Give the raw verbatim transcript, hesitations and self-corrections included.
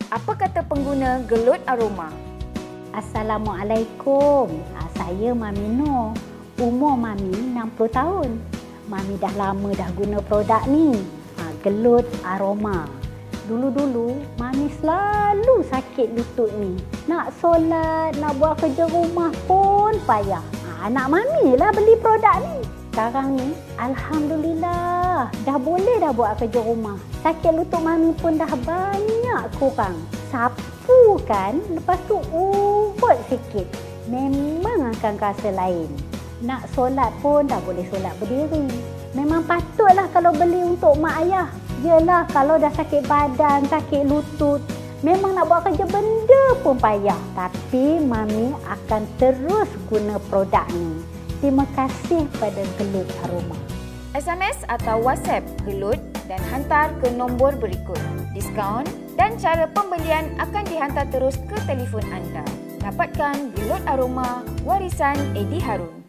Apa kata pengguna gelut aroma? Assalamualaikum. Ah, saya Mami Noh. Umur Mami enam puluh tahun. Mami dah lama dah guna produk ni. Ha, gelut aroma. Dulu-dulu Mami selalu sakit lutut ni. Nak solat, nak buat kerja rumah pun payah. Ha, anak Mami lah beli produk ni. Sekarang ni Alhamdulillah dah boleh dah buat kerja rumah. Sakit lutut Mami pun dah banyak kurang. Sapu kan, lepas tu urut sikit. Memang akan rasa lain. Nak solat pun dah boleh solat berdiri. Memang patutlah kalau beli untuk mak ayah. Yelah kalau dah sakit badan, sakit lutut, memang nak buat kerja benda pun payah. Tapi Mami akan terus guna produk ni. Terima kasih pada Gelut Aroma. S M S atau WhatsApp Gelut dan hantar ke nombor berikut. Diskaun dan cara pembelian akan dihantar terus ke telefon anda. Dapatkan Gelut Aroma warisan Eddie Harun.